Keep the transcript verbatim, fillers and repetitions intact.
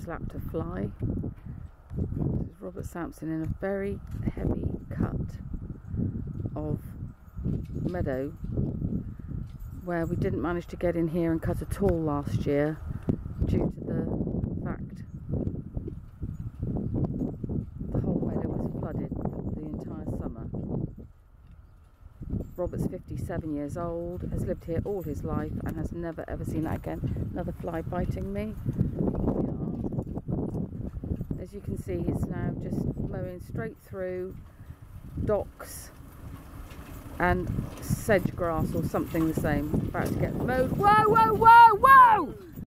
slapped a fly. This is Robert Sampson in a very heavy cut of meadow where we didn't manage to get in here and cut at all last year due to the fact the whole meadow was flooded the entire summer. Robert's fifty-seven years old, has lived here all his life and has never ever seen that again. Another fly biting me. As you can see, it's now just mowing straight through docks and sedge grass or something the same. About to get mowed. Whoa, whoa, whoa, whoa!